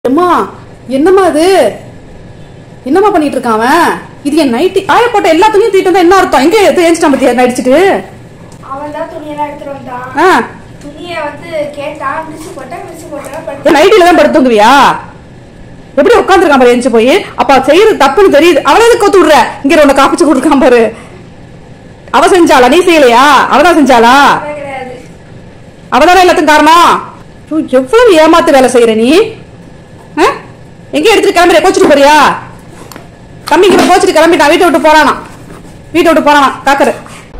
அம்மா என்னம்மா இது? என்னம்மா பண்ணிட்டு இருக்கான் அவன்? இது என் நைட்டி காய போட்ட எல்லா துணியும் தூக்கிட்டு வந்தா என்ன அர்த்தம்? எங்க ஏஞ்சிட்டான் பத்தியா நடிச்சிட்டு? அவன் தான் துணியெல்லாம் எடுத்துட்டு வந்தான். துணியை வந்து கேட்டா மிஸ் போட்டா நைட்டில தான் படுத்து தூங்குவியா? எப்படி உட்காந்துருக்கான் பாரு எஞ்சி போய். அப்ப செய்யறது தப்புன்னு தெரியுது. அவளை எதுக்கு கொத்து விடுற? இங்க உன்னை காப்பிச்சு கொடுக்கான் பாரு. அவ செஞ்சாளா? நீ செய்யலையா? அவதான் செஞ்சாளா? கிடையாது. அவதானே எல்லாத்துக்கும் காரணம். எவ்வளவு ஏமாத்து வேலை செய்யற நீ? எங்க எடுத்துட்டு கிளம்புற? கோச்சிட்டு போறியா? தம்பிக்கு கோச்சிட்டு கிளம்பிட்டான். வீட்டை விட்டு போறானா காக்கரு.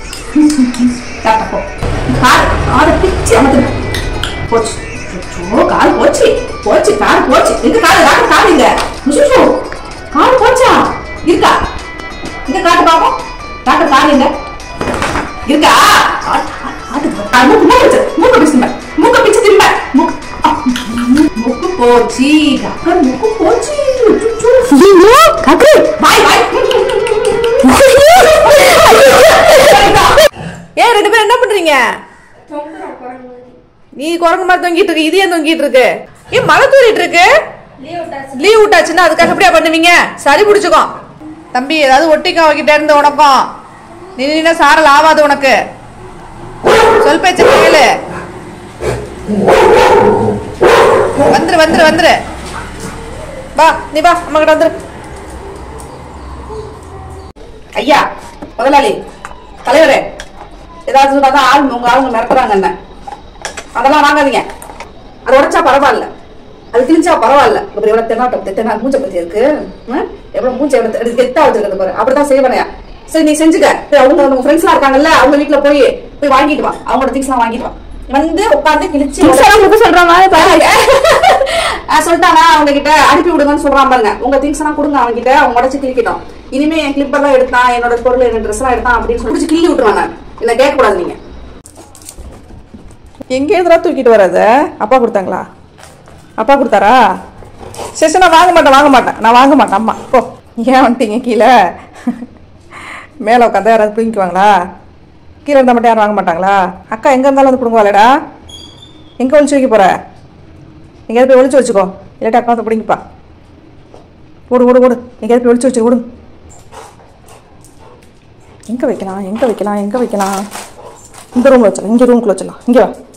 கால் போச்சு கால் போச்சு. எங்க கால் இங்க கால் போச்சா? இருக்கா? இங்க காட்டு பாப்போம். காட்டு கால் இங்க இருக்கா? மூக்க பிச்சு திம்ப. முக்கு போச்சு முக்கு போச்சு. ஏன் ரெண்டு பேரும் என்ன பண்றீங்க? நீ குரங்கு மாதிரி தொங்கிட்டு இருக்கு, இது ஏன் தொங்கிட்டு இருக்கு? ஏன் மழை தூரிட்டு இருக்கு? லீவ் விட்டாச்சுன்னா அதுக்காக எப்படியா பண்ணுவீங்க? சளி பிடிச்சுக்கோ தம்பி. ஏதாவது ஒட்டிக்கா வைக்கிட்ட இருந்து உனக்கும் நீ சாரல் ஆவாது உனக்கு. சொல் பேச்ச கேளு. வந்துரு வா. நீ வா அம்மா கிட்ட வந்துரு. ஐயா முதலாளி தலைவரே, ஏதாவது சொன்னாதான் ஆளுங்க உங்க ஆளுங்க மிரட்டுறாங்க என்ன. அதெல்லாம் வாங்காதீங்க. அது உடைச்சா பரவாயில்ல, அது கிழிச்சா பரவாயில்ல. இப்படி எவ்வளவு தென்னாட்டம் மூஞ்ச பத்தி இருக்கு. எவ்வளவு மூஞ்ச எவ்வளவு கெத்தா வச்சிருக்கிறது பாரு. அப்படிதான் செய்வனையா? சரி நீ செஞ்சுக்க. அவங்க உங்க ஃப்ரெண்ட்ஸ் எல்லாம் இருக்காங்கல்ல, அவங்க வீட்டுல போய் வாங்கிட்டு வா. அவங்களோட திங்ஸ் எல்லாம் வாங்கிட்டு வா. வந்து உட்காந்து கிழிச்சு சொல்றாங்க. சொல்லிட்டாங்க அவங்க கிட்ட அனுப்பி விடுங்கன்னு சொல்றான் பாருங்க. உங்க திங்ஸ் எல்லாம் கொடுங்க அவங்க கிட்ட. அவங்க உடச்சு கிழிக்கிட்டோம். இனிமே என் கிளிப்பர் எல்லாம் எடுத்தான், என்னோட பொருள் என்ன ட்ரெஸ் எல்லாம் எடுத்தான் அப்படின்னு சொல்லி கிள்ளி விட்டுருவாங்க. என்ன கேட்க கூடாது நீங்க. எங்கே எதிரா தூக்கிட்டு வராத? அப்பா கொடுத்தாங்களா? அப்பா கொடுத்தாரா? சரி நான் வாங்க மாட்டேன். அம்மா போ. ஏன் வந்துட்டீங்க கீழே? மேலே உட்காந்தா யாராவது பிடிக்குவாங்களா? கீழே இருந்தால் மட்டும் யாரும் வாங்க மாட்டாங்களா? அக்கா எங்கே இருந்தாலும் வந்து பிடுங்குவாளடா. எங்கே ஒழிச்சு வைக்க போற? எங்கேயாவது போய் ஒழிச்சு வச்சுக்கோ. இல்லாட்டி அக்கா வந்து பிடிங்கப்பா. ஓடு எங்கேயாவது போய் ஒழிச்சு வச்சு ஓடு. எங்கே வைக்கலாம்? இந்த ரூமில் வச்சிடலாம். இங்கே ரூம்குள்ளே வச்சிடலாம். இங்கே வா.